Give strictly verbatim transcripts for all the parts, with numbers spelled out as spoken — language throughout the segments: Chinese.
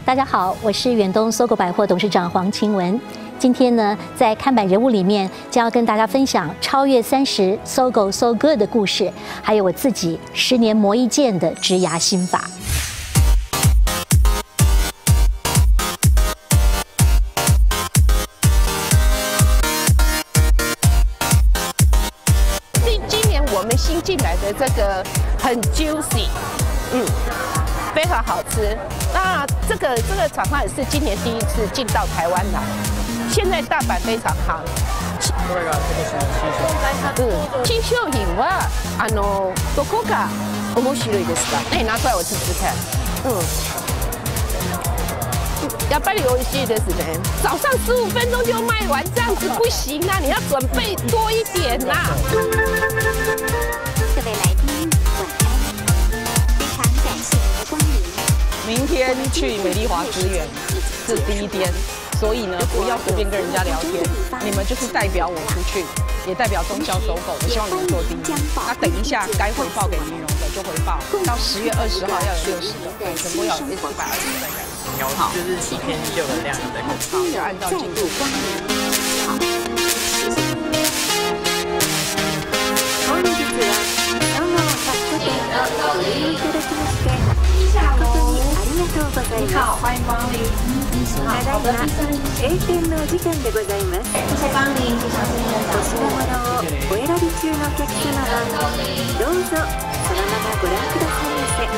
大家好，我是远东搜狗百货董事长黄晴雯。今天呢，在看板人物里面，将要跟大家分享超越三十搜狗 So Good 的故事，还有我自己十年磨一剑的职涯心法。 今今年我们新进来的这个很 juicy， 嗯。 非常好吃。那这个这个厂商也是今年第一次进到台湾来，现在大阪非常夯。うん、新商品はあのどこが面白いですか？哎，拿出来我试试看。嗯，やっぱり美味しいですね。早上十五分钟就卖完，这样子不行啊！你要准备多一点呐、啊。 明天去美丽华支援是第一天，所以呢，不要随便跟人家聊天，你们就是代表我出去，也代表中销搜狗，我希望你们做第一。那等一下该回报给林荣的就回报，到十月二十号要有六十个，对，全部要有一百二十个。 好，就是七天就有量在工厂， 就按照进度。 你好，欢迎光临。ただいま閉店のお時間でございます。ご謝光臨、お品物をお選び中のお客様はどうぞそのままご覧くださいませ。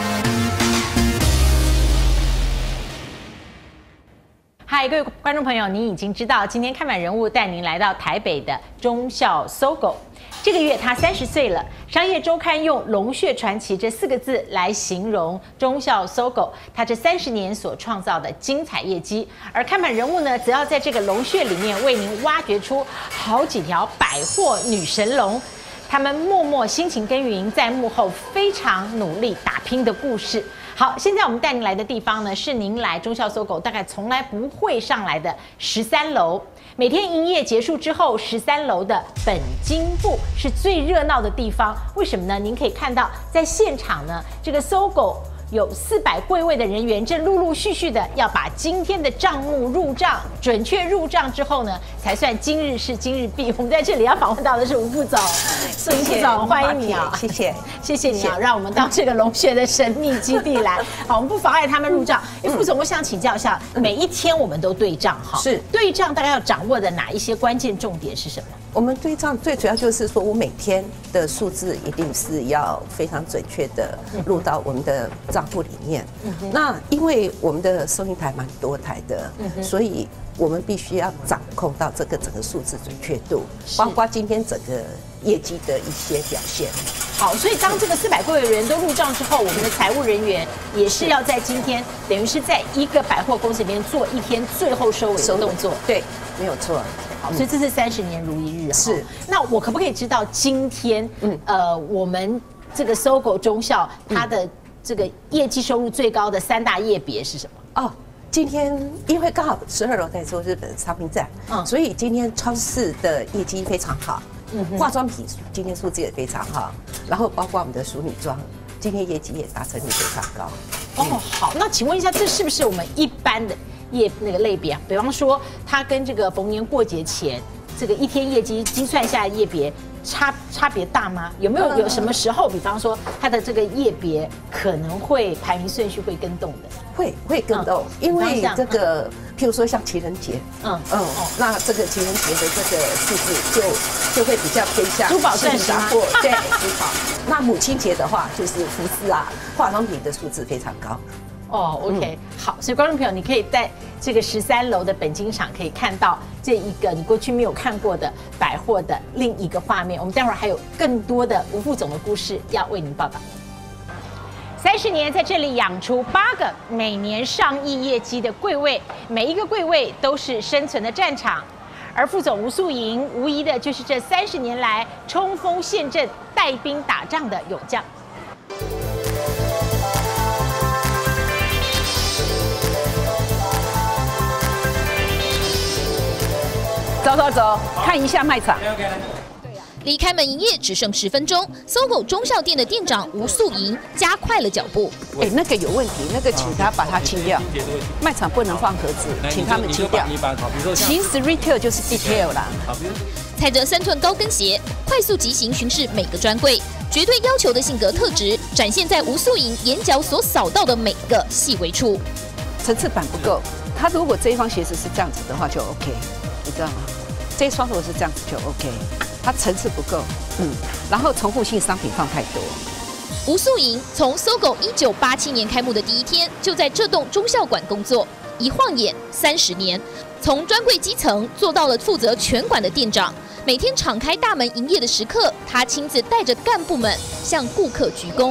嗨，各位观众朋友，您已经知道，今天看板人物带您来到台北的忠孝搜狗。 这个月他三十岁了，商业周刊用“龙血传奇”这四个字来形容忠孝搜狗，他这三十年所创造的精彩业绩。而看板人物呢，则要在这个龙血里面为您挖掘出好几条百货女神龙，他们默默辛勤耕耘，在幕后非常努力打拼的故事。 好，现在我们带您来的地方呢，是您来忠孝搜狗大概从来不会上来的十三楼。每天营业结束之后，十三楼的本金部是最热闹的地方。为什么呢？您可以看到，在现场呢，这个搜狗有四百柜位的人员正陆陆续续的要把今天的账目入账，准确入账之后呢，才算今日事今日毕。我们在这里要访问到的是吴副总，苏副总，欢迎你啊！ 谢谢， 谢谢你啊，让我们到这个龙穴的神秘基地来。好，我们不妨碍他们入账。哎，副总，我想请教一下，每一天我们都对账哈， 是对账大概要掌握的哪一些关键重点是什么？ 我们对账最主要就是说，我每天的数字一定是要非常准确的入到我们的账户里面。那因为我们的收银台蛮多台的，所以我们必须要掌控到这个整个数字准确度，包括今天整个业绩的一些表现。 好，所以当这个四百柜的人都入账之后，我们的财务人员也是要在今天，等于是在一个百货公司里面做一天最后收尾的动作。 对，没有错。 好，所以这是三十年如一日。 是， 那我可不可以知道今天，嗯，呃，我们这个搜狗忠孝它的这个业绩收入最高的三大业别是什么？ 哦，今天因为刚好十二楼在做日本商品展，嗯，所以今天超市的业绩非常好，嗯，化妆品今天数字也非常好，然后包括我们的淑女装，今天业绩也达成率非常高。 哦，好，那请问一下，这是不是我们一般的？ 业那个类别啊，比方说它跟这个逢年过节前这个一天业绩精算下的业别差差别大吗？有没有有什么时候，比方说它的这个业别可能会排名顺序会跟动的？ 会会跟动，嗯、因为这个，譬如说像情人节，嗯嗯，哦，那这个情人节的这个数字就就会比较偏向珠宝钻石货，对，珠宝。那母亲节的话，就是服饰啊、化妆品的数字非常高。 哦 ，OK， 好，所以观众朋友，你可以在这个十三楼的本金场可以看到这一个你过去没有看过的百货的另一个画面。我们待会儿还有更多的吴副总的故事要为您报道。三十年在这里养出八个每年上亿业绩的柜位，每一个柜位都是生存的战场。而副总吴素莹，无疑的就是这三十年来冲锋陷阵、带兵打仗的勇将。 走走走，看一下卖场。 离开门营业只剩十分钟，搜狗中校店的店长吴素莹加快了脚步。 哎，那个有问题，那个请他把它清掉。卖场不能放盒子，请他们清掉。其实 retail 就是 detail 啦。 踩着三寸高跟鞋，快速疾行巡视每个专柜，绝对要求的性格特质展现在吴素莹眼角所扫到的每个细微处。 层次感不够，他如果这一双鞋子是这样子的话就 OK， 你知道吗？这一双如果是这样子就 OK， 它层次不够，嗯，然后重复性商品放太多。 吴素莹从搜狗一九八七年开幕的第一天就在这栋中校馆工作，一晃眼三十年，从专柜基层做到了负责全馆的店长。每天敞开大门营业的时刻，他亲自带着干部们向顾客鞠躬。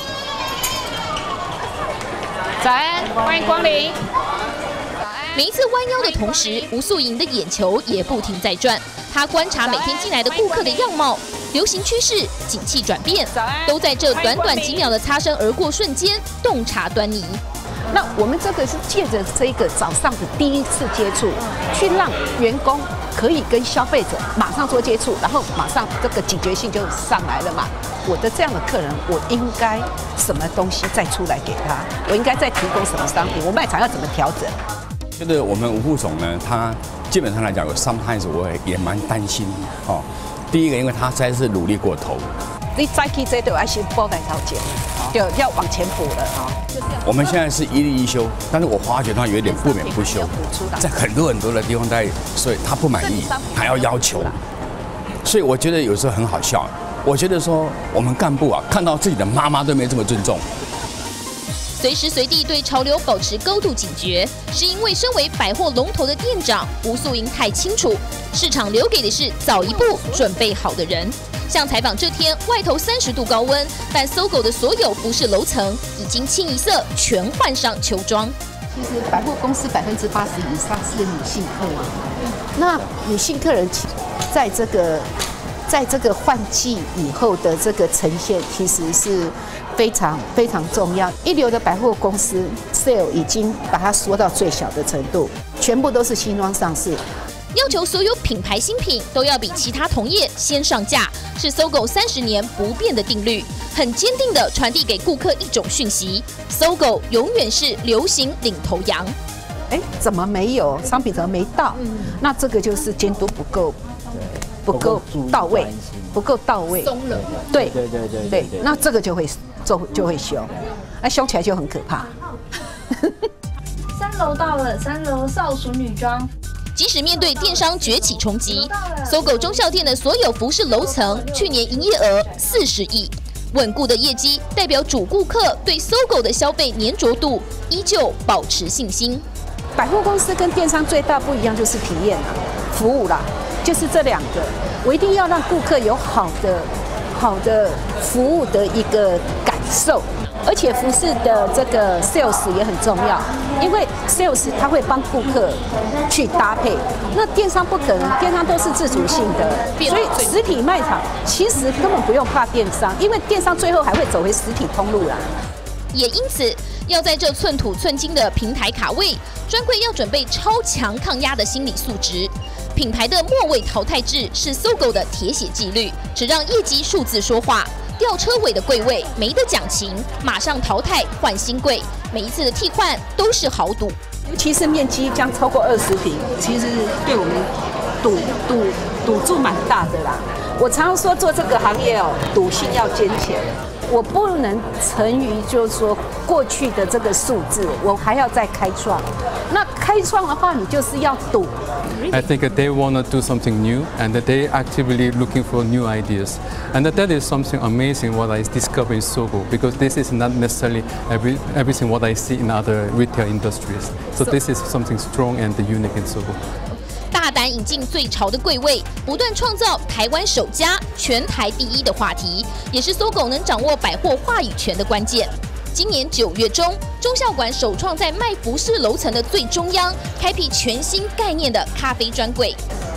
早安，欢迎光临。 每一次弯腰的同时，吴素莹的眼球也不停在转。她观察每天进来的顾客的样貌、流行趋势、景气转变，都在这短短几秒的擦身而过瞬间洞察端倪。 那我们这个是借着这个早上的第一次接触，去让员工可以跟消费者马上做接触，然后马上这个警觉性就上来了嘛。我的这样的客人，我应该什么东西再出来给他？我应该再提供什么商品？我卖场要怎么调整？ 觉得我们吴副总呢，他基本上来讲，有 sometimes 我也蛮担心哦。第一个，因为他实在是努力过头。 你再去这都要先包来调节，就要往前补了啊。 我们现在是一例一休，但是我发觉他有一点不免不休，在很多很多的地方在，所以他不满意，还要要求，所以我觉得有时候很好笑。我觉得说我们干部啊，看到自己的妈妈都没这么尊重。 随时随地对潮流保持高度警觉，是因为身为百货龙头的店长吴素莹太清楚，市场留给的是早一步准备好的人。像采访这天，外头三十度高温，但搜狗的所有服饰楼层已经清一色全换上秋装。 其实百货公司百分之八十以上是女性客人，那女性客人在这个在这个换季以后的这个呈现，其实是非常非常重要。一流的百货公司 sale 已经把它缩到最小的程度，全部都是新装上市。 要求所有品牌新品都要比其他同业先上架，是搜狗三十年不变的定律，很坚定地传递给顾客一种讯息：搜狗永远是流行领头羊。 哎，怎么没有商品怎么没到？嗯、那这个就是监督不够，不够到位，不够到位， 松了。 对对对对对，那这个就会就就会凶，那凶起来就很可怕。 三楼到了，三楼少数女装。 即使面对电商崛起冲击，搜狗中校店的所有服饰楼层去年营业额四十亿，稳固的业绩代表主顾客对搜狗的消费粘着度依旧保持信心。 百货公司跟电商最大不一样就是体验啦、服务啦，就是这两个，我一定要让顾客有好的、好的服务的一个感受。而且服饰的这个 sales 也很重要，因为 sales 他会帮顾客去搭配，那电商不可能，电商都是自主性的，所以实体卖场其实根本不用怕电商，因为电商最后还会走回实体通路啦。 也因此，要在这寸土寸金的平台卡位，专柜要准备超强抗压的心理素质。品牌的末位淘汰制是搜狗的铁血纪律，只让业绩数字说话。吊车尾的柜位没得讲情，马上淘汰换新柜，每一次的替换都是豪赌。 尤其是面积将超过二十平，其实对我们赌赌赌注蛮大的啦。我常常说做这个行业哦，赌性要坚强。我不能沉于就是说过去的这个数字，我还要再开创。那开创的话，你就是要赌。 I think that they want to do something new and that they actively looking for new ideas. And that, that is something amazing what I discovered in Sogo, because this is not necessarily every, everything what I see in other retail industries. So this is something strong and unique in Sogo. 大胆引进最潮的柜位，不断创造台湾首家、全台第一的话题，也是搜狗能掌握百货话语权的关键。今年九月中，中校馆首创在卖服饰楼层的最中央，开辟全新概念的咖啡专柜。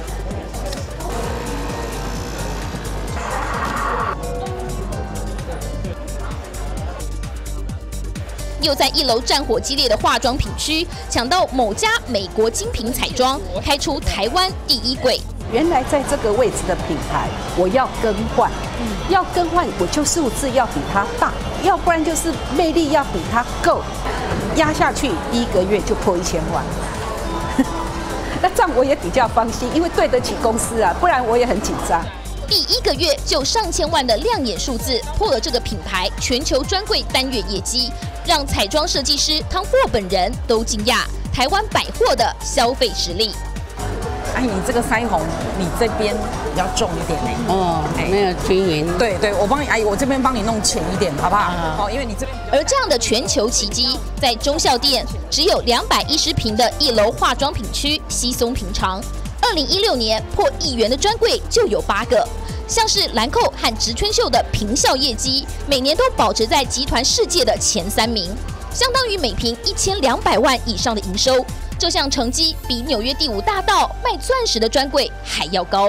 又在一楼战火激烈的化妆品区，抢到某家美国精品彩妆，开出台湾第一柜。 原来在这个位置的品牌，我要更换，嗯、要更换，我就数字要比它大，要不然就是魅力要比它够，压下去第一个月就破一千万。那这样我也比较放心，因为对得起公司啊，不然我也很紧张。 第一个月就上千万的亮眼数字，破了这个品牌全球专柜单月业绩，让彩妆设计师汤博本人都惊讶台湾百货的消费实力。 哎，你这个腮红，你这边比较重一点呢。 哦，没有均匀。 对对，我帮你，阿姨，我这边帮你弄浅一点，好不好？好，因为你这边。 而这样的全球奇迹，在忠孝店只有两百一十平的一楼化妆品区稀松平常。二零一六年破亿元的专柜就有八个，像是兰蔻和植村秀的平效业绩，每年都保持在集团世界的前三名，相当于每平一千两百万以上的营收。这项成绩比纽约第五大道卖钻石的专柜还要高。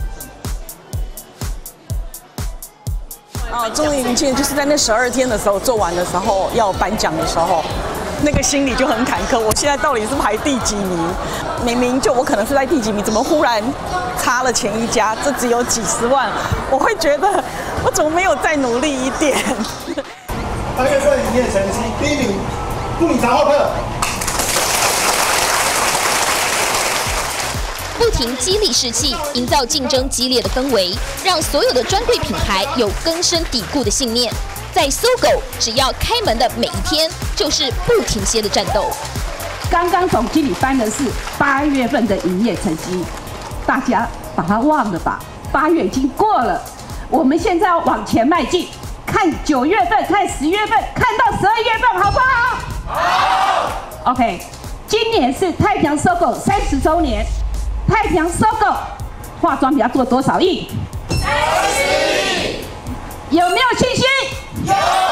啊，终于迎接，就是在那十二天的时候做完的时候，要颁奖的时候，那个心里就很坎坷。我现在到底是排第几名？明明就我可能是在第几名，怎么忽然差了前一家？这只有几十万，我会觉得我怎么没有再努力一点？ 八月份营业成绩第一名，布里查霍特。 不停激励士气，营造竞争激烈的氛围，让所有的专柜品牌有根深蒂固的信念。在搜狗，只要开门的每一天，就是不停歇的战斗。 刚刚总经理颁的是八月份的营业成绩，大家把它忘了吧？八月已经过了，我们现在要往前迈进，看九月份，看十月份，看到十二月份，好不好？好。OK， 今年是太平洋搜狗三十周年。太平洋搜狗化妆品要做多少亿？三十亿。有没有信心？有。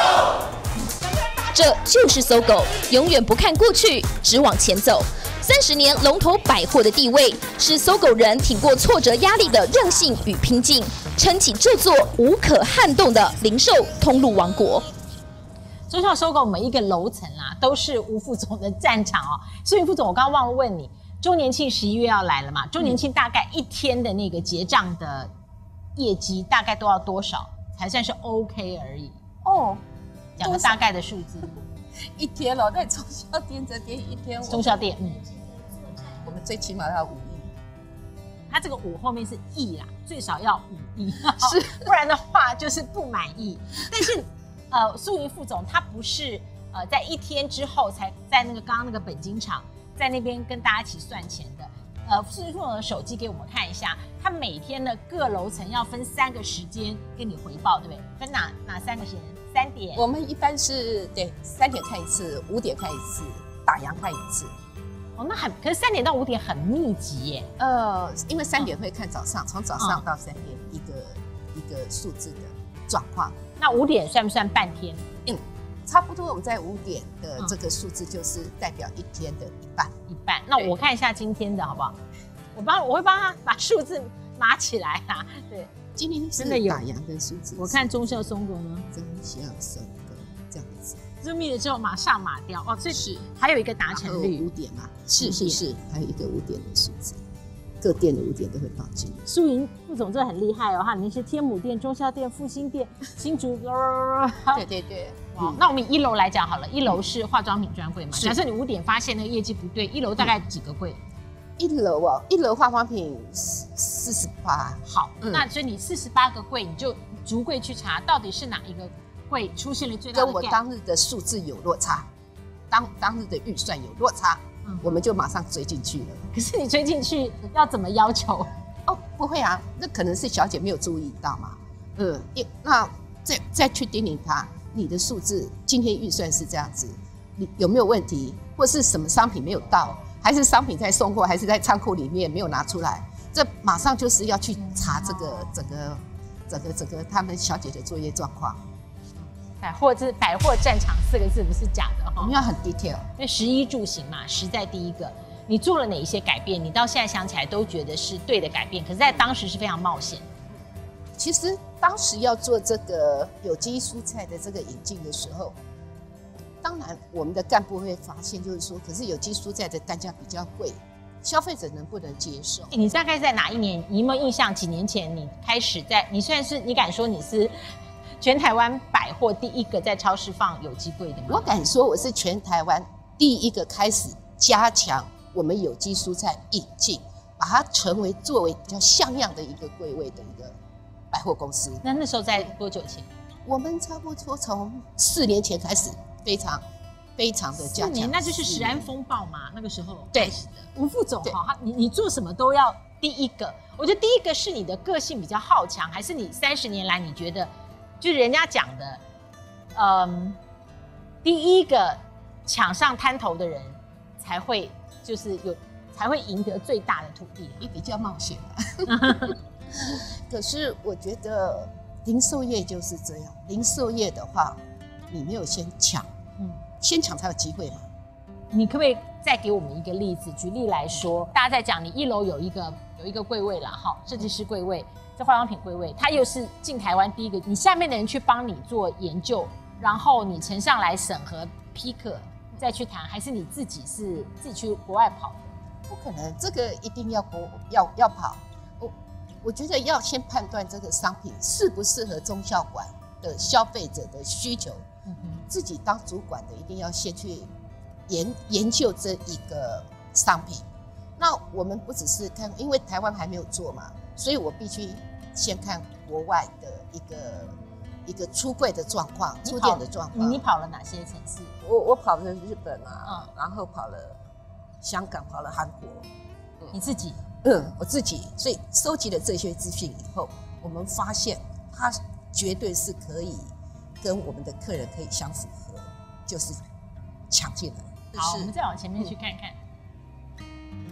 这就是搜狗，永远不看过去，只往前走。三十年龙头百货的地位，是搜狗人挺过挫折压力的韧性与拼劲，撑起这座无可撼动的零售通路王国。 忠孝搜狗每一个楼层啊，都是吴副总的战场哦。所以副总，我刚刚忘了问你。周年庆十一月要来了嘛？周年庆大概一天的那个结账的业绩大概都要多少才算是 OK 而已？哦，讲个大概的数字。 一天哦，在忠孝店这边一天， 忠孝店，嗯， 我们最起码要五亿。 它这个五后面是亿啦，最少要五亿，是，不然的话就是不满意。但是，呃，苏云副总他不是呃在一天之后才在那个刚刚那个本金厂。在那边跟大家一起算钱的，呃，苏云副总的手机给我们看一下，他每天的各楼层要分三个时间跟你回报，对不对？分哪哪三个时间？三点。 我们一般是对三点看一次，五点看一次，打烊看一次。 哦，那很，可是三点到五点很密集耶。 呃，因为三点会看早上，从、嗯、早上到三点一个、嗯、一个数字的状况。 那五点算不算半天？ 嗯。差不多，我们在五点的这个数字就是代表一天的一半， 一半。那我看一下今天的好不好？我帮我会帮他把数字码起来啊。对， 今天是打烊的数字。 我看忠孝搜狗呢， 忠孝搜狗这样子， 注密了之后马上码掉哦。这是还有一个达成率， 五点嘛，是是是，还有一个五点的数字。各店的五点都会报进。 苏云副总这很厉害哦，哈，你是天母店、忠孝店、复兴店、新竹， 对对对。 哦，那我们以一楼来讲好了，一楼是化妆品专柜嘛。假设你五点发现那个业绩不对，一楼大概几个柜？ 一楼哦，一楼化妆品四十八。 好，嗯、那所以你四十八个柜，你就逐柜去查，到底是哪一个柜出现了最大的 gap， 跟我当日的数字有落差，当当日的预算有落差。嗯、我们就马上追进去了。 可是你追进去要怎么要求？ 哦，不会啊，那可能是小姐没有注意到嘛。嗯，那再再去叮咛她，你的数字今天预算是这样子，你有没有问题？或是什么商品没有到，还是商品在送货，还是在仓库里面没有拿出来？这马上就是要去查这个整个整个整个他们小姐的作业状况。 百货这百货战场四个字不是假的哈， 我们要很 detail， 因为食衣住行嘛，实在第一个。你做了哪一些改变？你到现在想起来都觉得是对的改变，可是在当时是非常冒险。 其实当时要做这个有机蔬菜的这个引进的时候，当然我们的干部会发现，就是说，可是有机蔬菜的单价比较贵， 消费者能不能接受？ 你大概在哪一年？你有没有印象？几年前你开始在，你虽然是你敢说你是全台湾百货第一个在超市放有机柜的吗？ 我敢说我是全台湾第一个开始加强我们有机蔬菜引进，把它成为作为比较像样的一个柜位的一个百货公司。 那那时候在多久前？ 我们差不多从四年前开始，非常非常的加强。 四年，那就是食安风暴嘛，那个时候对开始的。吴副总哈，你你做什么都要第一个。我觉得第一个是你的个性比较好强，还是你三十年来你觉得，就是人家讲的，嗯，第一个抢上滩头的人才会就是有才会赢得最大的土地， 也比较冒险可是我觉得零售业就是这样，零售业的话，你没有先抢，嗯，先抢才有机会嘛。 你可不可以再给我们一个例子？举例来说，大家在讲你一楼有一个有一个柜位啦，哈，设计师柜位，这化妆品柜位，它又是进台湾第一个，你下面的人去帮你做研究，然后你呈上来审核批可，再去谈，还是你自己是自己去国外跑？ 不可能，这个一定要国要要跑。我我觉得要先判断这个商品适不适合中小馆的消费者的需求。嗯、自己当主管的一定要先去研研究这一个商品。那我们不只是看，因为台湾还没有做嘛，所以我必须先看国外的一个一个出柜的状况、出店的状况。 你跑了哪些城市？ 我我跑了日本啊，嗯、然后跑了香港，跑了韩国。 嗯、你自己？ 嗯，我自己。所以收集了这些资讯以后，我们发现它绝对是可以跟我们的客人可以相符合，就是抢进来。 好，我们再往前面去看看。嗯、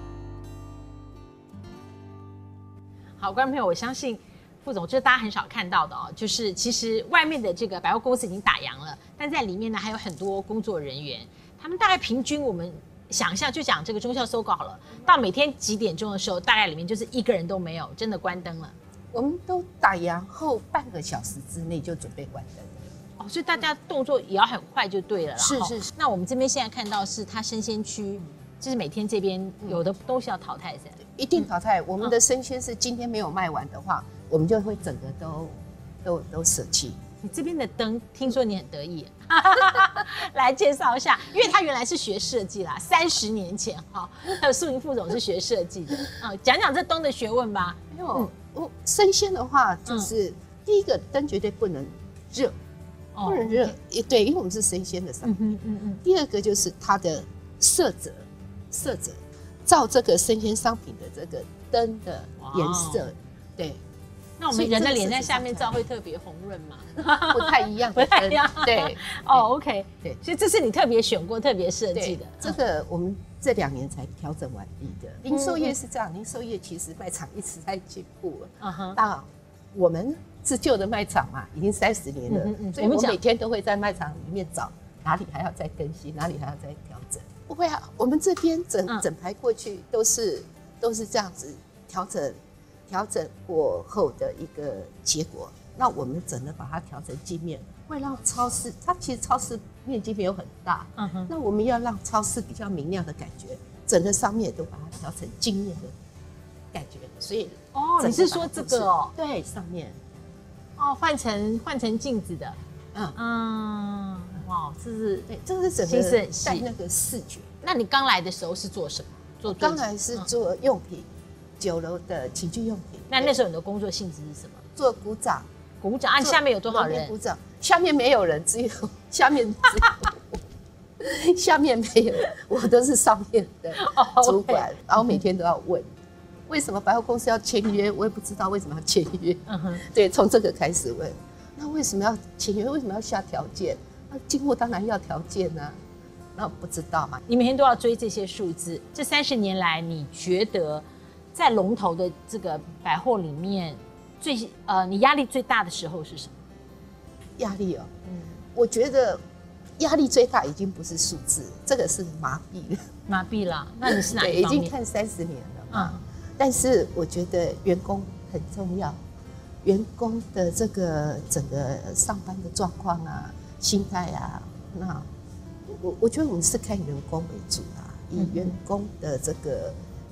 好，观众朋友，我相信副总这是大家很少看到的哦，就是其实外面的这个百货公司已经打烊了，但在里面呢还有很多工作人员，他们大概平均我们想一下，就讲这个忠孝搜狗好了，到每天几点钟的时候，大概里面就是一个人都没有，真的关灯了。 我们都打烊后半个小时之内就准备关灯。 哦，所以大家动作也要很快就对了啦。 是是是。 那我们这边现在看到是它生鲜区，就是每天这边有的东西要淘汰噻。 一定淘汰。我们的生鲜是今天没有卖完的话，我们就会整个都都都舍弃。 你这边的灯，听说你很得意，来介绍一下，因为他原来是学设计啦，三十年前哈，还有素营副总是学设计的啊，讲讲这灯的学问吧。 没有，我生鲜的话就是第一个灯绝对不能热。不能热，也对，因为我们是生鲜的商品。嗯嗯嗯。第二个就是它的色泽，色泽，照这个生鲜商品的这个灯的颜色，对。 那我们人的脸在下面照会特别红润吗？ 不太一样， 不太一样。 对， 哦 ，OK， 对，所以这是你特别选过、特别设计的。 这个我们这两年才调整完毕的。零售业是这样，零售业其实卖场一直在进步了。嗯哼。那我们是旧的卖场嘛，已经三十年了，嗯嗯、所以我每天都会在卖场里面找哪里还要再更新，哪里还要再调整。不会啊，我们这边整、嗯、整排过去都是都是这样子调整调整过后的一个结果。那我们整个把它调成镜面，会让超市，它其实超市面积没有很大，嗯哼，那我们要让超市比较明亮的感觉，整个上面都把它调成镜面的感觉。所以哦，你是说这个哦？ 对，上面。 哦，换成换成镜子的，嗯嗯，哇，这是对，这是整个带那个视觉。 那你刚来的时候是做什么？做刚来是做用品，酒楼的情趣用品。 那那时候你的工作性质是什么？ 做鼓掌， 鼓掌。啊，下面有多少人？ 鼓掌，下面没有人，只有下面只有下面没有，我都是上面的主管，然后每天都要问。为什么百货公司要签约？我也不知道为什么要签约。嗯哼，对，从这个开始问。那为什么要签约？为什么要下条件？那进货当然要条件啊。那我不知道嘛。 你每天都要追这些数字。这三十年来，你觉得在龙头的这个百货里面，最呃，你压力最大的时候是什么？ 压力哦，嗯，我觉得压力最大已经不是数字，这个是麻痹了。 麻痹了。那你是哪一方面？ 已经看三十年了嘛。嗯。但是我觉得员工很重要，员工的这个整个上班的状况啊、心态啊，那我我觉得我们是看员工为主啊，以员工的这个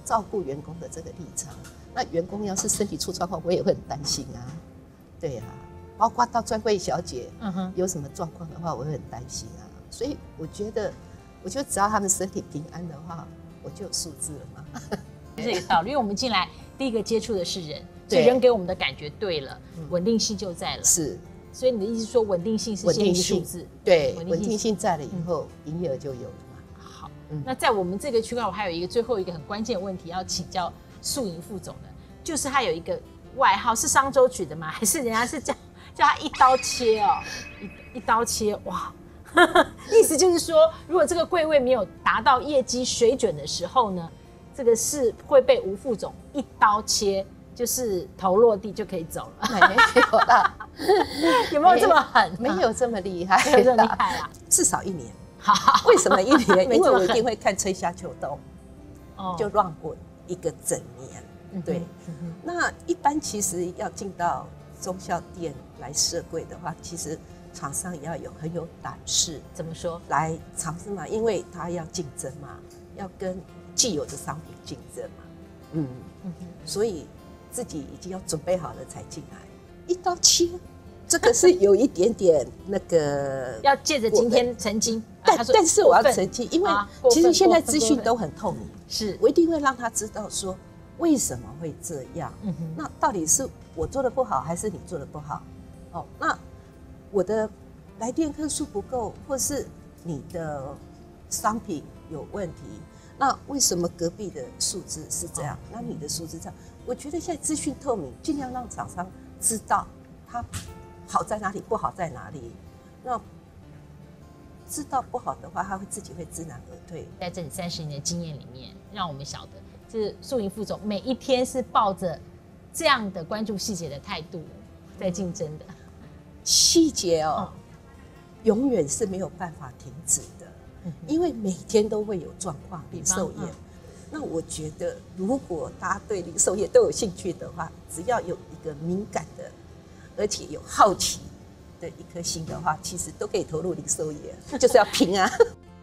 照顾员工的这个立场。那员工要是身体出状况，我也会很担心啊。对啊，包括到专柜小姐，嗯哼，有什么状况的话，我会很担心啊。所以我觉得，我觉得只要他们身体平安的话，我就有素质了嘛。 这个道理，因为我们进来第一个接触的是人，所以人给我们的感觉对了，稳定性就在了。 是， 所以你的意思说稳定性是先于数字， 对，稳定性在了以后，营业额就有了嘛。 好，那在我们这个区块，我还有一个最后一个很关键的问题要请教素营副总的，就是他有一个外号是商周取的吗？还是人家是叫叫他一刀切哦，一一刀切哇？意思就是说，如果这个柜位没有达到业绩水准的时候呢，这个是会被吴副总一刀切，就是头落地就可以走了。 没有啦， 有没有这么狠？ 没有这么厉害， 没有这么厉害啦， 至少一年。 好， 为什么一年？因为我一定会看春夏秋冬， 哦， 就让过一个整年。对，那一般其实要进到中校店来设柜的话，其实。厂商也要有很有胆识， 怎么说？来尝试嘛，因为他要竞争嘛，要跟既有的商品竞争嘛，嗯，嗯所以自己已经要准备好了才进来，一刀切，这个是有一点点那个要借着今天澄清， 但但是我要澄清，因为其实现在资讯都很透明， 是我一定会让他知道说为什么会这样，嗯、那到底是我做的不好，还是你做的不好？哦，那。我的来电客数不够，或是你的商品有问题，那为什么隔壁的数字是这样？那你的数字这样？我觉得现在资讯透明，尽量让厂商知道它好在哪里，不好在哪里。那知道不好的话，他会自己会知难而退。 在这里三十年的经验里面，让我们晓得，就是素营副总每一天是抱着这样的关注细节的态度在竞争的。 细节哦，永远是没有办法停止的，因为每天都会有状况。零售业，那我觉得，如果大家对零售业都有兴趣的话，只要有一个敏感的，而且有好奇的一颗心的话，其实都可以投入零售业，就是要拼啊！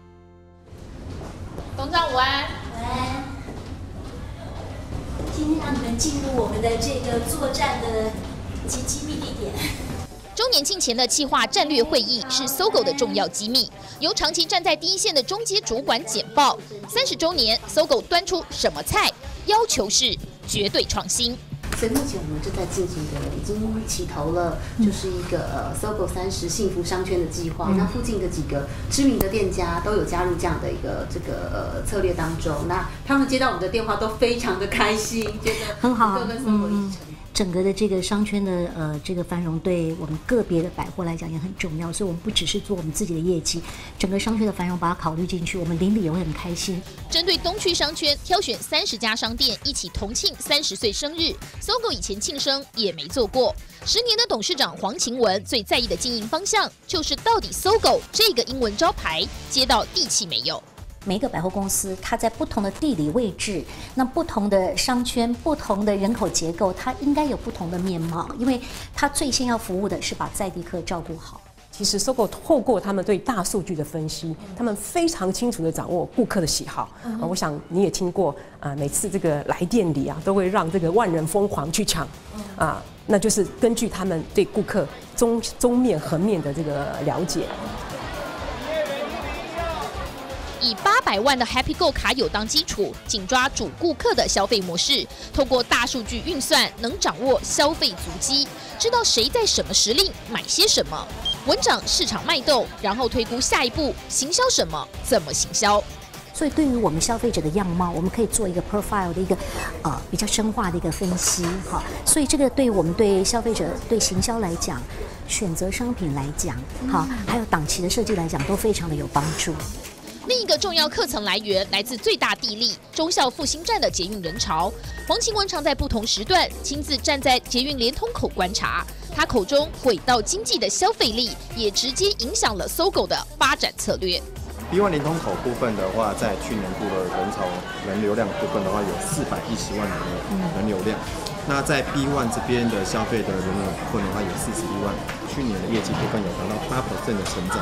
董事长午安， 午安。今天让你们进入我们的这个作战的极机密地点。 周年庆前的企划战略会议是搜狗的重要机密，由长期站在第一线的中阶主管简报。三十周年，搜狗端出什么菜？要求是绝对创新。 所以目前我们正在进行的，已经起头了，就是一个呃搜狗三十幸福商圈的计划。嗯、那附近的几个知名的店家都有加入这样的一个这个呃策略当中。那他们接到我们的电话都非常的开心，觉得很好， 跟搜狗一成。 整个的这个商圈的呃这个繁荣，对我们个别的百货来讲也很重要，所以我们不只是做我们自己的业绩，整个商圈的繁荣把它考虑进去，我们邻里也会很开心。 针对东区商圈挑选三十家商店一起同庆三十岁生日，搜狗以前庆生也没做过。十年的董事长黄晴雯最在意的经营方向，就是到底搜狗这个英文招牌接到地气没有。 每一个百货公司，它在不同的地理位置，那不同的商圈、不同的人口结构，它应该有不同的面貌，因为它最先要服务的是把在地客照顾好。 其实搜狗透过他们对大数据的分析，他们非常清楚地掌握顾客的喜好。嗯呃、我想你也听过啊、呃，每次这个来店里啊，都会让这个万人疯狂去抢啊、呃，那就是根据他们对顾客中中面、横面的这个了解。 以八百万的 Happy Go 卡友当基础，紧抓主顾客的消费模式，透过大数据运算，能掌握消费足迹，知道谁在什么时令买些什么，稳掌市场脉动，然后推估下一步行销什么，怎么行销。 所以对于我们消费者的样貌，我们可以做一个 profile 的一个呃比较深化的一个分析哈。所以这个对我们对消费者对行销来讲，选择商品来讲，哈，还有档期的设计来讲，都非常的有帮助。 另一个重要客层来源来自最大地利忠孝复兴站的捷运人潮。黄晴雯常在不同时段亲自站在捷运连通口观察，他口中轨道经济的消费力也直接影响了搜狗的发展策略。 B 一 连通口部分的话，在去年度的人潮人流量部分的话，有四百一十万人的人流量。那在 B 一 这边的消费的人流部分的话，有四十一万。去年的业绩部分有达到八 percent 的成长。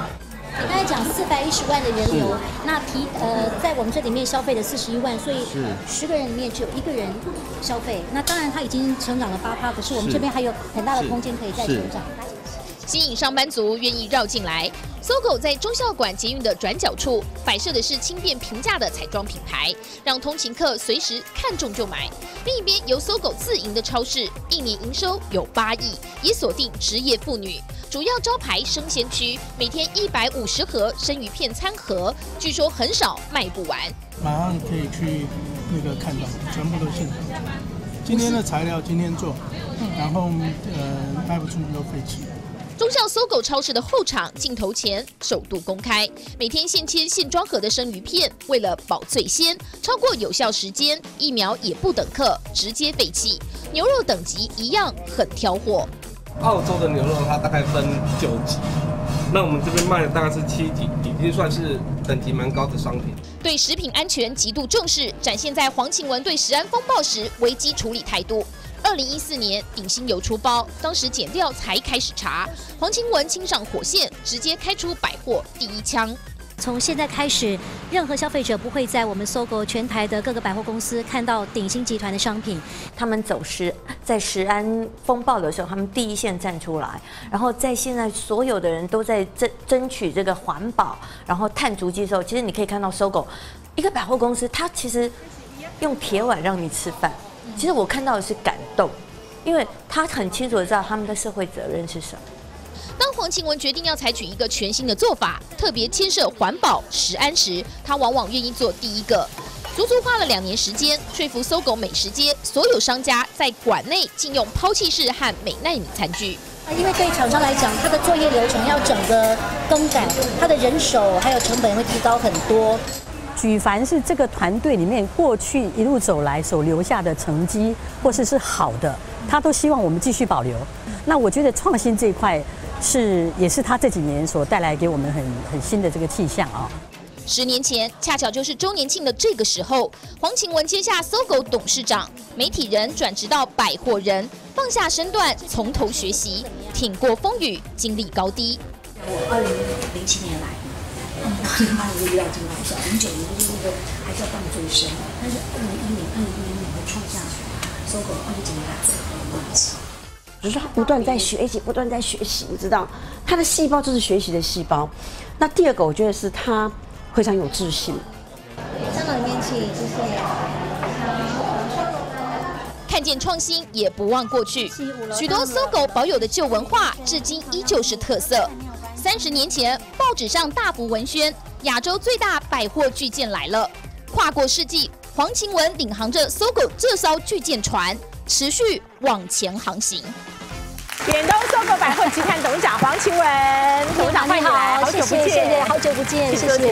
你刚才讲四百一十万的人流，那提呃在我们这里面消费的四十一万，所以十个人里面只有一个人消费。那当然他已经成长了八趴，可是我们这边还有很大的空间可以再成长。 吸引上班族愿意绕进来。SOGO 在忠孝馆捷运的转角处摆设的是轻便平价的彩妆品牌，让通勤客随时看中就买。另一边由 SOGO 自营的超市，一年营收有八亿，也锁定职业妇女，主要招牌生鲜区，每天一百五十盒生鱼片餐盒，据说很少卖不完。 马上可以去那个看到，全部都现场。今天的材料今天做，然后呃卖不出就废弃。 忠孝 SOGO 超市的后场镜头前首度公开，每天现切现装盒的生鱼片，为了保最鲜，超过有效时间，一秒也不等客，直接废弃。牛肉等级一样很挑货。 澳洲的牛肉它大概分九级，那我们这边卖的大概是七级，已经算是等级蛮高的商品。 对食品安全极度重视，展现在黄晴雯对食安风暴时危机处理态度。二零一四年鼎新油出包，当时检调才开始查，黄晴雯亲上火线，直接开出百货第一枪。 从现在开始，任何消费者不会在我们 SOGO 全台的各个百货公司看到鼎新集团的商品。 他们走食在食安风暴的时候，他们第一线站出来，然后在现在所有的人都在争争取这个环保，然后碳足迹的时候，其实你可以看到 SOGO 一个百货公司，它其实用铁碗让你吃饭。其实我看到的是感动，因为他很清楚的知道他们的社会责任是什么。 当黄晴雯决定要采取一个全新的做法，特别牵涉环保、食安时，他往往愿意做第一个。足足花了两年时间，说服 SOGO 美食街所有商家在馆内禁用抛弃式和美奈米餐具。 因为对厂商来讲，它的作业流程要整个更改，它的人手还有成本会提高很多。 举凡是这个团队里面过去一路走来所留下的成绩，或是是好的，他都希望我们继续保留。那我觉得创新这一块是也是他这几年所带来给我们很很新的这个气象啊。 十年前，恰巧就是周年庆的这个时候，黄晴雯接下 SOGO 董事长，媒体人转职到百货人，放下身段，从头学习，挺过风雨，经历高低。 我二零零七年来。二零八年就遇到这个老师，零九年就是那个还是要当追生，但是二零一零、二零一一年会创下 SOGO 二十几年来最好的业绩。 只是他不断在学习，不断在学习，你知道，他的细胞就是学习的细胞。那第二个，我觉得是他非常有自信。 香港里面请，谢谢。 看见创新，也不忘过去。许多 SOGO 保有的旧文化，至今依旧是特色。三十年前，报纸上大幅文宣，亚洲最大百货巨舰来了。跨过世纪，黄晴雯领航着 SOGO 这艘巨舰船，持续往前航行。 远东 SOGO 百货集团董事长黄晴雯，董事长欢迎你来，好久不见， 谢谢，好久不见，谢谢。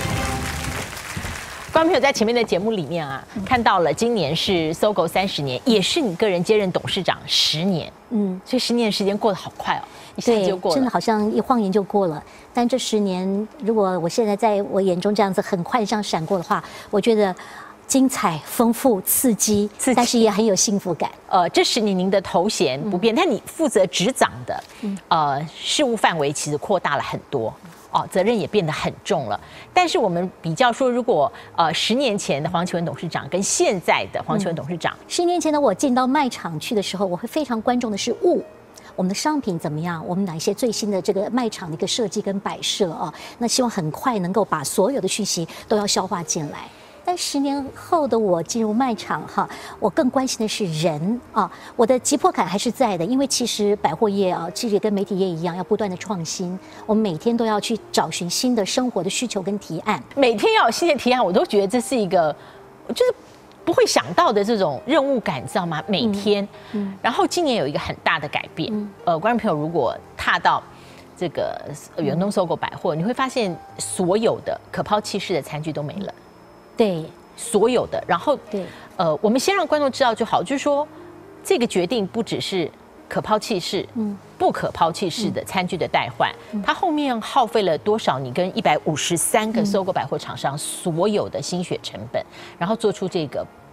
观众朋友在前面的节目里面啊，看到了今年是 SOGO 三十年，也是你个人接任董事长十年，嗯，所以十年的时间过得好快哦。 对，真的好像一晃眼就过了。但这十年，如果我现在在我眼中这样子很快这样闪过的话，我觉得精彩、丰富、刺激，但是也很有幸福感。 呃，这十年您的头衔不变，嗯、但你负责执掌的呃事务范围其实扩大了很多。哦，责任也变得很重了。但是我们比较说，如果呃十年前的黄晴雯董事长跟现在的黄晴雯董事长， 嗯、十年前的我进到卖场去的时候，我会非常关注的是物。我们的商品怎么样？我们哪一些最新的这个卖场的一个设计跟摆设啊？那希望很快能够把所有的讯息都要消化进来。但十年后的我进入卖场哈，我更关心的是人啊，我的急迫感还是在的，因为其实百货业啊，其实也跟媒体业一样，要不断的创新，我们每天都要去找寻新的生活的需求跟提案， 每天要有新的提案，我都觉得这是一个，就是不会想到的这种任务感，你知道吗？每天，嗯，然后今年有一个很大的改变，嗯、呃，观众朋友如果踏到这个远东 SOGO 百货，你会发现所有的可抛弃式的餐具都没了。 对， 所有的，然后对， 呃，我们先让观众知道就好，就是说，这个决定不只是可抛弃式、嗯，不可抛弃式的餐具的代换，嗯、它后面耗费了多少？你跟一百五十三个 SOGO 百货厂商所有的心血成本，然后做出这个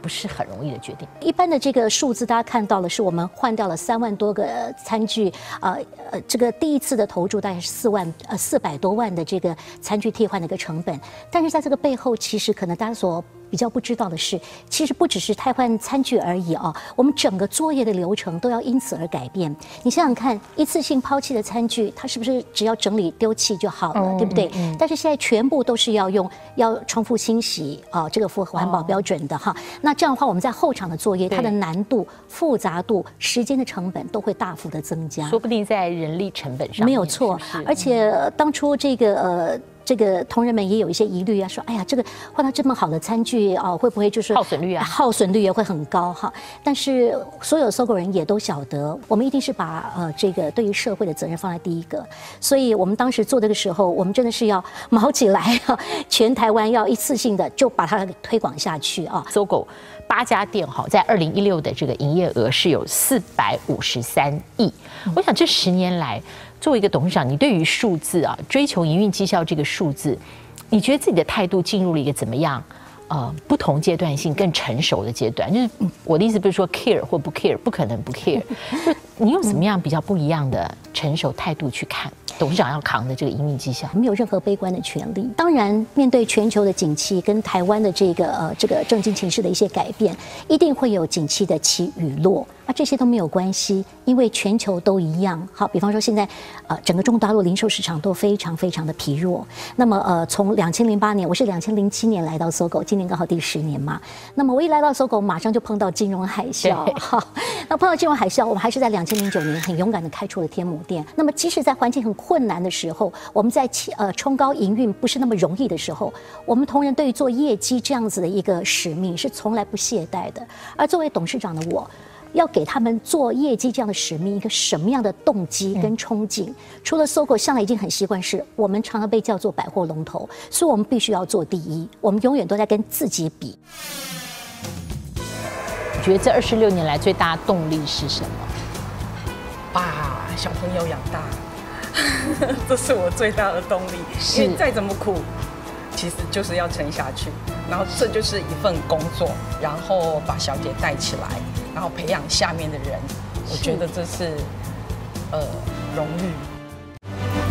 不是很容易的决定。 一般的这个数字，大家看到了，是我们换掉了三万多个餐具，呃呃，这个第一次的投注大概是四万呃四百多万的这个餐具替换的一个成本，但是在这个背后，其实可能大家所比较不知道的是，其实不只是替换餐具而已啊，我们整个作业的流程都要因此而改变。你想想看，一次性抛弃的餐具，它是不是只要整理丢弃就好了，嗯、对不对？嗯嗯、但是现在全部都是要用要重复清洗啊，这个符合环保标准的哈。哦、那这样的话，我们在后场的作业，它的难度、复杂度、时间的成本都会大幅的增加， 说不定在人力成本上没有错。是是而且、呃、当初这个呃。这个同仁们也有一些疑虑啊，说，哎呀，这个换到这么好的餐具啊，会不会就是耗损率啊？ 耗损率也会很高哈。但是所有搜狗人也都晓得，我们一定是把呃这个对于社会的责任放在第一个。所以我们当时做这个时候，我们真的是要卯起来啊，全台湾要一次性的就把它推广下去啊。 搜狗八家店哈，在二零一六的这个营业额是有四百五十三亿。我想这十年来，作为一个董事长，你对于数字啊，追求营运绩效这个数字，你觉得自己的态度进入了一个怎么样？呃，不同阶段性更成熟的阶段，就是我的意思不是说 care 或不 care， 不可能不 care， 就你用什么样比较不一样的成熟态度去看董事长要扛的这个营运绩效？ 没有任何悲观的权利。当然，面对全球的景气跟台湾的这个呃这个政经情势的一些改变，一定会有景气的起与落。啊，这些都没有关系，因为全球都一样。好，比方说现在，呃，整个中国大陆零售市场都非常非常的疲弱。那么，呃，从两千零八年，我是两千零七年来到搜狗，今年刚好第十年嘛。那么我一来到搜狗，马上就碰到金融海啸。好，那碰到金融海啸，我们还是在两千零九年很勇敢的开出了天母店。那么，即使在环境很困难的时候，我们在呃冲高营运不是那么容易的时候，我们同仁对于做业绩这样子的一个使命是从来不懈怠的。而作为董事长的我，要给他们做业绩这样的使命一个什么样的动机跟憧憬？嗯、除了搜狗向来已经很习惯是我们常常被叫做百货龙头，所以我们必须要做第一，我们永远都在跟自己比。 我觉得这二十六年来最大的动力是什么？ 把小朋友养大，这是我最大的动力。因为再怎么苦，其实就是要撑下去。然后这就是一份工作，然后把小姐带起来，然后培养下面的人，我觉得这是呃荣誉。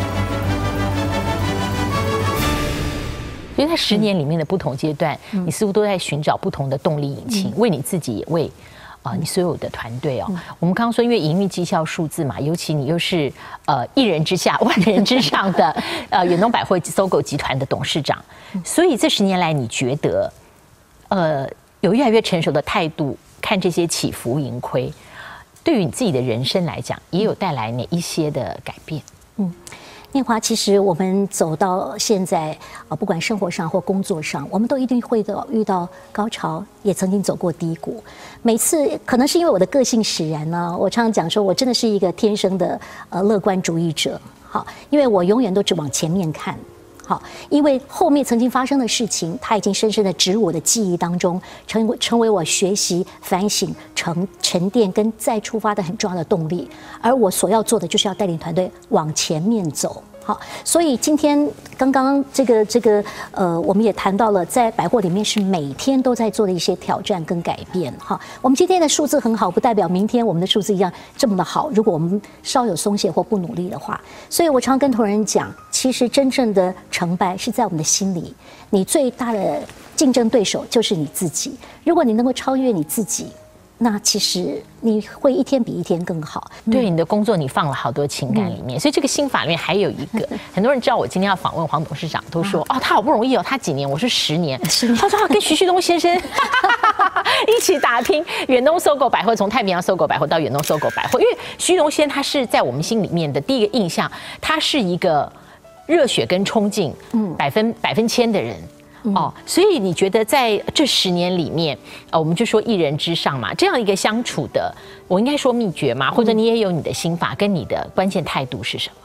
所以在十年里面的不同阶段，嗯、你似乎都在寻找不同的动力引擎，嗯、为你自己也为啊、呃、你所有的团队哦。嗯、我们刚刚说，因为营运绩效数字嘛，尤其你又是呃一人之下万人之上的呃远东百货搜狗集团的董事长，所以这十年来你觉得呃有越来越成熟的态度看这些起伏盈亏，对于你自己的人生来讲，也有带来哪一些的改变？ 嗯。念华，其实我们走到现在啊，不管生活上或工作上，我们都一定会的遇到高潮，也曾经走过低谷。每次可能是因为我的个性使然呢，我常常讲说，我真的是一个天生的呃乐观主义者。好，因为我永远都只往前面看。好，因为后面曾经发生的事情，它已经深深的植入我的记忆当中，成为成为我学习、反省、沉沉淀跟再出发的很重要的动力。而我所要做的，就是要带领团队往前面走。好，所以今天刚刚这个这个呃，我们也谈到了，在百货里面是每天都在做的一些挑战跟改变。哈，我们今天的数字很好，不代表明天我们的数字一样这么的好。如果我们稍有松懈或不努力的话，所以我常跟同仁讲，其实真正的成败是在我们的心里。你最大的竞争对手就是你自己。如果你能够超越你自己，那其实你会一天比一天更好。 对你的工作，你放了好多情感里面，嗯、所以这个心法里面还有一个，很多人知道我今天要访问黄董事长，都说、啊、哦，他好不容易哦，他几年？我说十年。他说、啊、跟徐旭东先生一起打拼远东搜狗百货，从太平洋搜狗百货到远东搜狗百货，因为徐旭东先生他是在我们心里面的第一个印象，他是一个热血跟冲劲，嗯，百分百分千的人。哦，所以你觉得在这十年里面，呃，我们就说一人之上嘛，这样一个相处的，我应该说秘诀嘛，或者你也有你的心法跟你的关键态度是什么？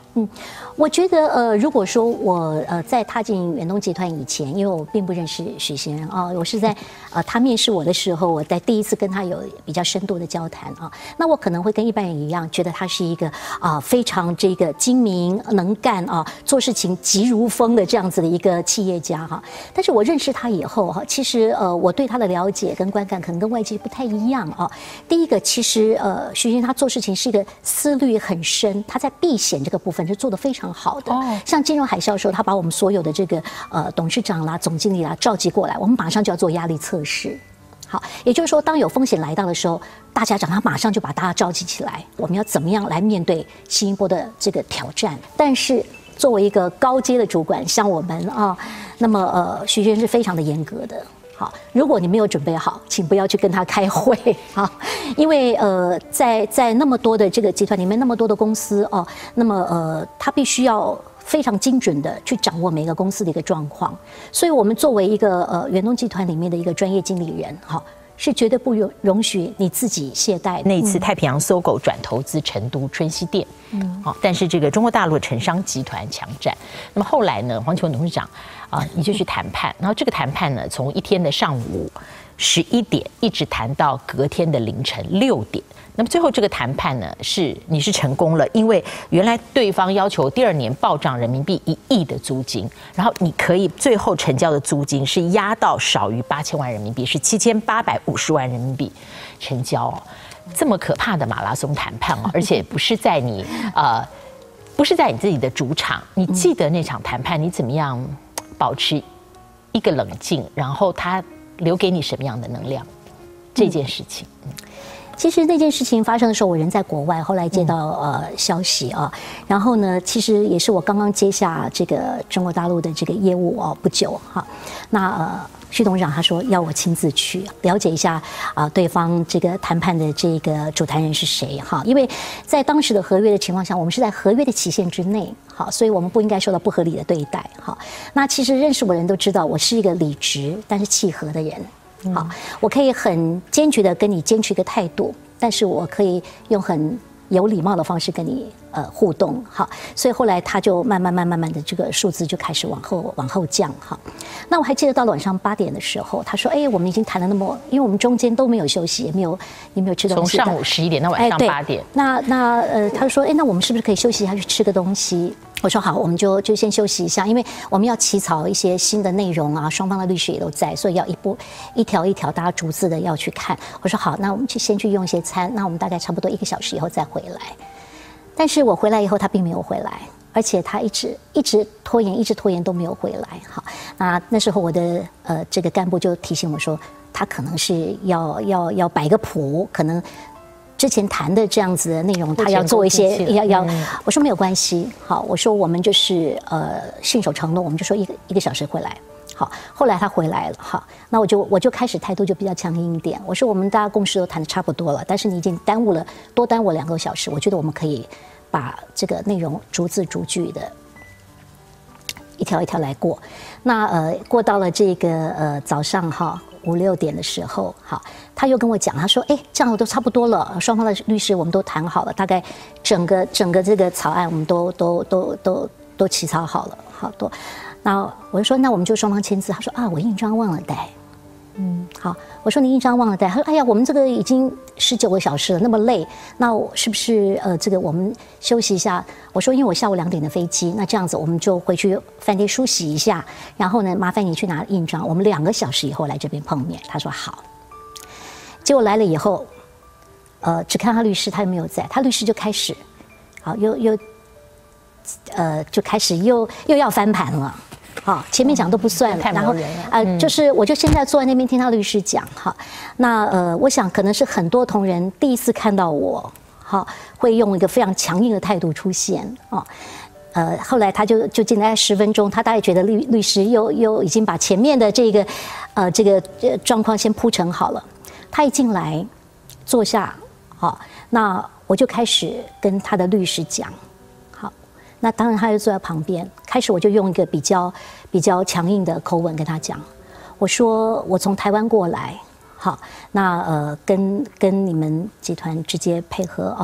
嗯，我觉得呃，如果说我呃在踏进远东集团以前，因为我并不认识许先生啊，我是在呃他面试我的时候，我在第一次跟他有比较深度的交谈啊，那我可能会跟一般人一样，觉得他是一个啊非常这个精明能干啊，做事情急如风的这样子的一个企业家哈。但是我认识他以后哈，其实呃我对他的了解跟观感可能跟外界不太一样啊。第一个，其实呃许先生他做事情是一个思虑很深，他在避险这个部分是做得非常好的。哦，像金融海啸的时候，他把我们所有的这个呃董事长啦、总经理啦召集过来，我们马上就要做压力测试。好，也就是说，当有风险来到的时候，大家长他马上就把大家召集起来，我们要怎么样来面对新一波的这个挑战？但是作为一个高阶的主管，像我们啊，那么呃，许先生是非常的严格的。好，如果你没有准备好，请不要去跟他开会啊，因为呃，在在那么多的这个集团里面，那么多的公司哦，那么呃，他必须要非常精准的去掌握每个公司的一个状况，所以我们作为一个呃远东集团里面的一个专业经理人，哈。是绝对不容容许你自己懈怠。 那一次太平洋搜狗转投资成都春熙店，嗯，好，但是这个中国大陆城商集团强占。那么后来呢，黄启文董事长啊，你就去谈判，然后这个谈判呢，从一天的上午十一点一直谈到隔天的凌晨六点。那么最后这个谈判呢，是你是成功了，因为原来对方要求第二年报涨人民币一亿的租金，然后你可以最后成交的租金是压到少于八千万人民币，是七千八百五十万人民币成交哦，这么可怕的马拉松谈判哦，而且不是在你呃不是在你自己的主场，你记得那场谈判你怎么样保持一个冷静，然后它留给你什么样的能量？这件事情，嗯。 其实那件事情发生的时候，我人在国外，后来接到呃消息啊，然后呢，其实也是我刚刚接下这个中国大陆的这个业务哦，不久哈。那呃，徐董事长他说要我亲自去了解一下啊，对方这个谈判的这个主谈人是谁哈，因为在当时的合约的情况下，我们是在合约的期限之内，好，所以我们不应该受到不合理的对待哈。那其实认识我的人都知道，我是一个理直但是契合的人。好，我可以很坚决的跟你坚持一个态度，但是我可以用很有礼貌的方式跟你呃互动，好，所以后来他就慢慢慢慢慢的这个数字就开始往后往后降，好，那我还记得到了晚上八点的时候，他说，哎，我们已经谈了那么，因为我们中间都没有休息，也没有也没有吃东西， 从上午十一点到晚上八点， 那那呃，他说，哎，那我们是不是可以休息一下去吃个东西？我说好，我们就就先休息一下，因为我们要起草一些新的内容啊，双方的律师也都在，所以要一步一条一条，大家逐字的要去看。我说好，那我们去先去用一些餐，那我们大概差不多一个小时以后再回来。但是我回来以后，他并没有回来，而且他一直一直拖延，一直拖延都没有回来。好，那那时候我的呃这个干部就提醒我说，他可能是要要要摆个谱，可能。之前谈的这样子的内容，他要做一些，要要，我说没有关系，好，我说我们就是呃信守承诺，我们就说一个一个小时回来，好，后来他回来了，好，那我就我就开始态度就比较强硬一点，我说我们大家共识都谈的差不多了，但是你已经耽误了多耽误两个小时，我觉得我们可以把这个内容逐字逐句的一条一条来过，那呃过到了这个呃早上哈。五六点的时候，好，他又跟我讲，他说：“哎，这样都差不多了，双方的律师我们都谈好了，大概整个整个这个草案我们都都都都都起草好了，好多。”那我就说：“那我们就双方签字。”他说：“啊，我印章忘了带。”嗯，好，我说：“你印章忘了带。”他说：“哎呀，我们这个已经十九个小时了，那么累，那我是不是呃这个我们休息一下？”我说：“因为我下午两点的飞机，那这样子我们就回去饭店梳洗一下，然后呢，麻烦你去拿印章，我们两个小时以后来这边碰面。”他说好。结果来了以后，呃，只看他律师，他又没有在，他律师就开始，好，又又，呃，就开始又又要翻盘了。好，前面讲都不算了，然后呃，就是我就现在坐在那边听他律师讲哈，那呃，我想可能是很多同仁第一次看到我，好，会用一个非常强硬的态度出现哦，呃，后来他就就进来十分钟，他大概觉得律律师又又已经把前面的这个呃这个状况先铺陈好了，他一进来坐下，好，那我就开始跟他的律师讲。那当然，他就坐在旁边。开始我就用一个比较比较强硬的口吻跟他讲，我说我从台湾过来，好，那呃跟跟你们集团直接配合啊、呃，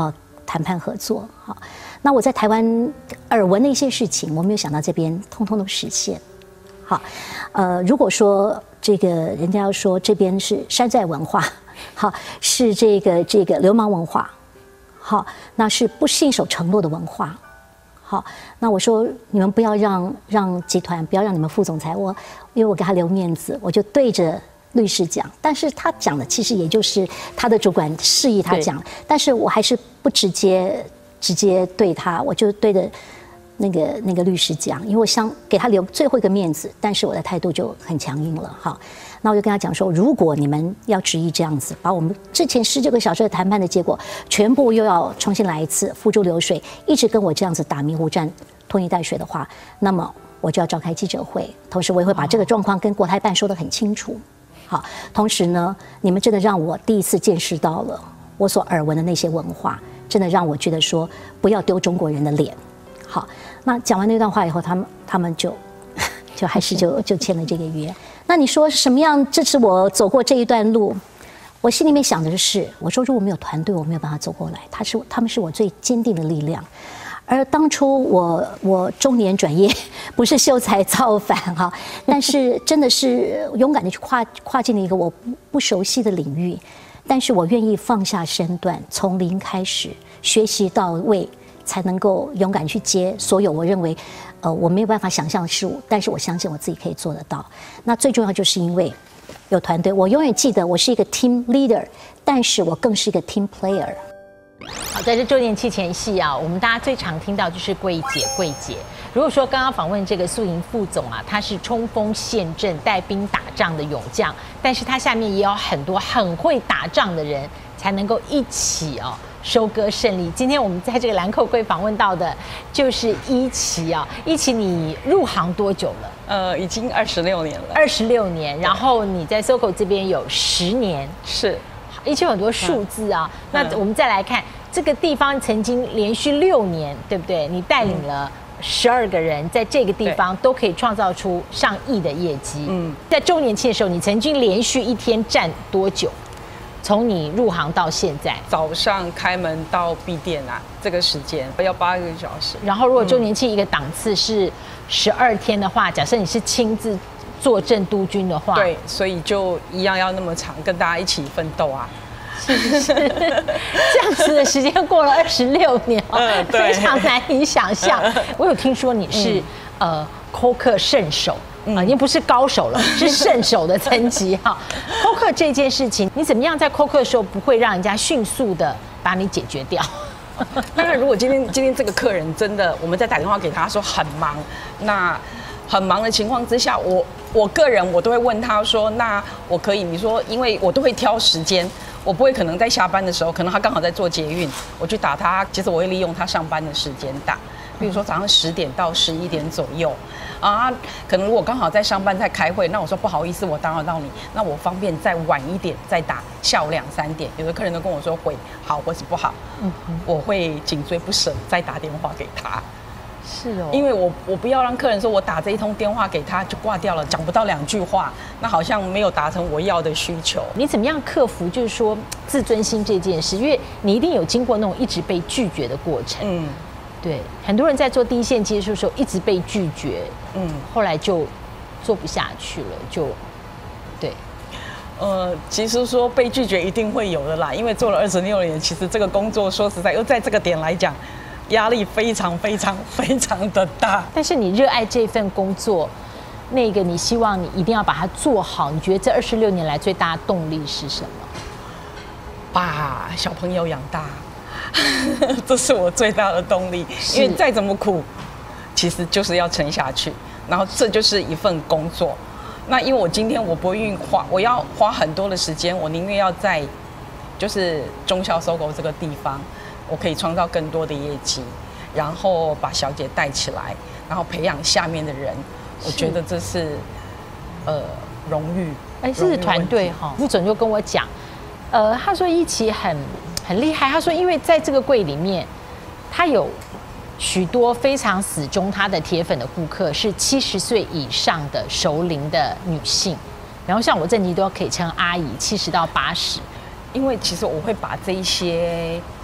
谈判合作。好，那我在台湾耳闻的一些事情，我没有想到这边通通都实现。好，呃，如果说这个人家要说这边是山寨文化，好，是这个这个流氓文化，好，那是不信守承诺的文化。好，那我说你们不要让让集团，不要让你们副总裁，我因为我给他留面子，我就对着律师讲，但是他讲的其实也就是他的主管示意他讲，但是我还是不直接直接对他，我就对着那个那个律师讲，因为我想给他留最后一个面子，但是我的态度就很强硬了。好，那我就跟他讲说，如果你们要执意这样子，把我们之前十九个小时的谈判的结果全部又要重新来一次，付诸流水，一直跟我这样子打迷糊战、拖泥带水的话，那么我就要召开记者会，同时我也会把这个状况跟国台办说得很清楚。好，同时呢，你们真的让我第一次见识到了我所耳闻的那些文化，真的让我觉得说不要丢中国人的脸。好，那讲完那段话以后，他们他们就就还是就就签了这个约。那你说什么样支持我走过这一段路？我心里面想的是，我说如果没有团队，我没有办法走过来。他是他们是我最坚定的力量。而当初我我中年转业，不是秀才造反哈，但是真的是勇敢的去跨跨进了一个我不不熟悉的领域，但是我愿意放下身段，从零开始学习到位，才能够勇敢去接所有我认为呃我没有办法想象的事物，但是我相信我自己可以做得到。那最重要就是因为有团队，我永远记得我是一个 team leader， 但是我更是一个 team player。 好，在这周年庆前夕啊，我们大家最常听到就是柜姐，柜姐。如果说刚刚访问这个宿营副总啊，他是冲锋陷阵、带兵打仗的勇将，但是他下面也有很多很会打仗的人，才能够一起哦收割胜利。今天我们在这个兰蔻柜访问到的就是一奇啊，一奇你入行多久了？ 呃，已经二十六年了。 二十六年，然后你在 SOGO 这边有十年， 是。 一起有很多数字啊，嗯、那我们再来看这个地方曾经连续六年，对不对？你带领了十二个人，在这个地方都可以创造出上亿的业绩。嗯，在周年庆的时候，你曾经连续一天站多久？从你入行到现在， 早上开门到闭店啊，这个时间要八个小时。 然后，如果周年庆一个档次是十二天的话，假设你是亲自坐镇督军的话， 对，所以就一样要那么长，跟大家一起奋斗啊。 是是是，这样子的时间过了二十六年哦，嗯、非常难以想象。我有听说你是、嗯、呃扣客圣手。啊，已经不是高手了，是圣手的层级哈。扣客这件事情，你怎么样在扣客的时候不会让人家迅速的把你解决掉？ 当然，如果今天今天这个客人真的，我们再打电话给他说很忙，那很忙的情况之下，我我个人我都会问他说，那我可以，你说，因为我都会挑时间，我不会可能在下班的时候，可能他刚好在做捷运，我去打他，其实我会利用他上班的时间打。比如说早上十点到十一点左右，啊，可能如果刚好在上班在开会，那我说不好意思，我打扰到你，那我方便再晚一点再打，下午两三点。有的客人都跟我说回好或是不好，嗯，我会紧追不舍再打电话给他。 是哦， 因为我我不要让客人说我打这一通电话给他就挂掉了，讲不到两句话，那好像没有达成我要的需求。 你怎么样克服就是说自尊心这件事？因为你一定有经过那种一直被拒绝的过程，嗯。对，很多人在做第一线接触的时候一直被拒绝，嗯，后来就做不下去了，就，对， 呃，其实说被拒绝一定会有的啦，因为做了二十六年，其实这个工作说实在，又在这个点来讲，压力非常非常非常的大。 但是你热爱这份工作，那个你希望你一定要把它做好，你觉得这二十六年来最大的动力是什么？ 把小朋友养大。这是我最大的动力，因为再怎么苦，其实就是要撑下去。然后这就是一份工作。那因为我今天我不愿意花，我要花很多的时间，我宁愿要在就是中校SOGO这个地方，我可以创造更多的业绩，然后把小姐带起来，然后培养下面的人。我觉得这是呃荣誉。 哎，这是团队哈。副总就跟我讲，呃，他说一起很。很厉害，他说，因为在这个柜里面，他有许多非常死忠他的铁粉的顾客，是七十岁以上的熟龄的女性，然后像我这年纪都可以称阿姨，七十到八十。 因为其实我会把这一些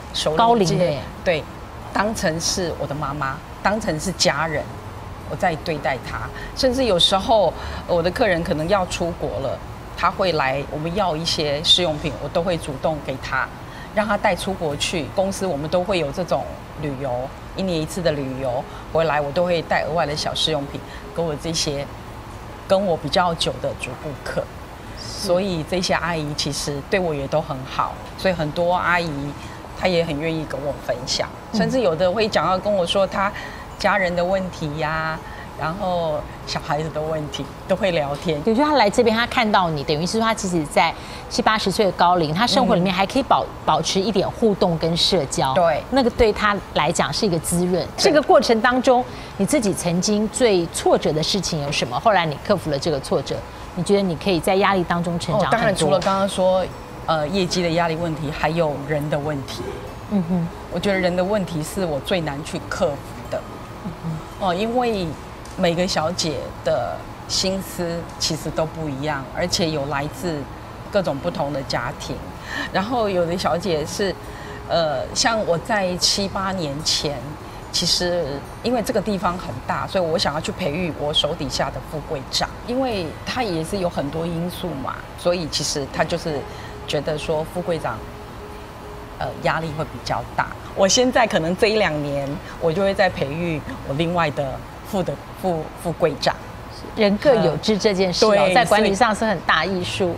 熟高龄的， 对，当成是我的妈妈，当成是家人，我在对待她。甚至有时候我的客人可能要出国了，他会来，我们要一些试用品，我都会主动给他，让他带出国去。公司我们都会有这种旅游，一年一次的旅游回来，我都会带额外的小试用品给我这些跟我比较久的主顾客。所以这些阿姨其实对我也都很好，所以很多阿姨她也很愿意跟我分享，甚至有的会讲到跟我说她家人的问题呀、啊，然后小孩子的问题都会聊天。 比如说他来这边，他看到你，等于是说他其实在七八十岁的高龄，他生活里面还可以保保持一点互动跟社交， 对， 那个对他来讲是一个滋润。这个过程当中，你自己曾经最挫折的事情有什么？后来你克服了这个挫折，你觉得你可以在压力当中成长很多？ 哦、当然，除了刚刚说呃业绩的压力问题，还有人的问题。嗯哼，我觉得人的问题是我最难去克服的。嗯哼，哦，因为每个小姐的心思其实都不一样，而且有来自各种不同的家庭。然后有的小姐是，呃，像我在七八年前，其实因为这个地方很大，所以我想要去培育我手底下的副柜长，因为他也是有很多因素嘛，所以其实他就是觉得说副柜长，呃，压力会比较大。我现在可能这一两年，我就会在培育我另外的副的副副柜长。 人各有志这件事、哦，在管理上是很大艺术。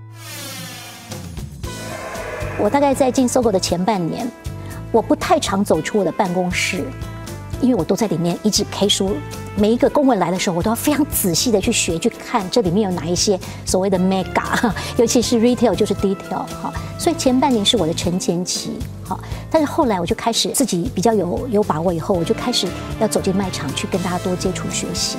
我大概在进搜狗的前半年，我不太常走出我的办公室，因为我都在里面一直 K 书。每一个公文来的时候，我都要非常仔细的去学，去看这里面有哪一些所谓的 mega， 尤其是 retail 就是 detail 哈。所以前半年是我的沉潜期，好，但是后来我就开始自己比较有有把握，以后我就开始要走进卖场去跟大家多接触学习。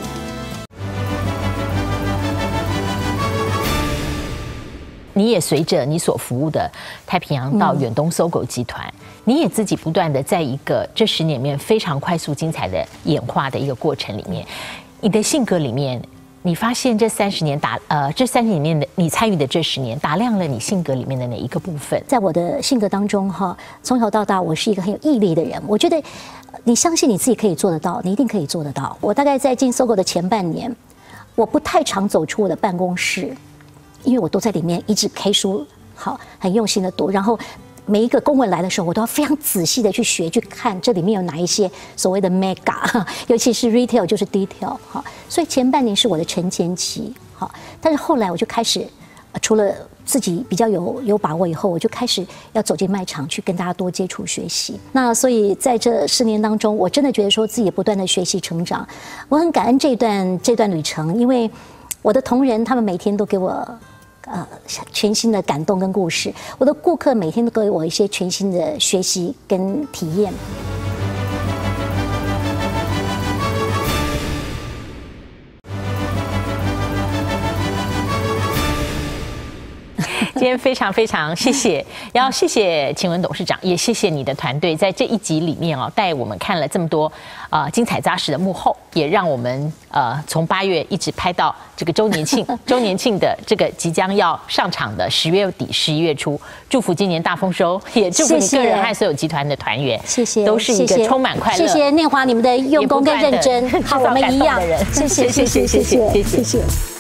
你也随着你所服务的太平洋到远东搜狗集团，嗯、你也自己不断的在一个这十年里面非常快速精彩的演化的一个过程里面，你的性格里面，你发现这三十年打呃这三十年里面的你参与的这十年打亮了你性格里面的哪一个部分？ 在我的性格当中哈，从小到大我是一个很有毅力的人，我觉得你相信你自己可以做得到，你一定可以做得到。我大概在进搜狗的前半年，我不太常走出我的办公室。因为我都在里面一直 K 书，好，很用心的读，然后每一个公文来的时候，我都要非常仔细的去学，去看这里面有哪一些所谓的 mega， 尤其是 retail 就是 detail， 好，所以前半年是我的沉潜期，好，但是后来我就开始，除了自己比较有有把握以后，我就开始要走进卖场去跟大家多接触学习。那所以在这十年当中，我真的觉得说自己不断的学习成长，我很感恩这段这段旅程，因为我的同仁他们每天都给我。呃，全新的感动跟故事，我的顾客每天都给我一些全新的学习跟体验。 今天非常非常谢谢，要谢谢晴雯董事长，也谢谢你的团队，在这一集里面哦，带我们看了这么多呃精彩扎实的幕后，也让我们呃从八月一直拍到这个周年庆，周年庆的这个即将要上场的十月底、十一月初，祝福今年大丰收，也祝福你个人和所有集团的团员， 谢谢， 都是一个充满快乐。 谢谢念华你们的用功跟认真，和我们一样，谢谢谢谢谢谢谢谢。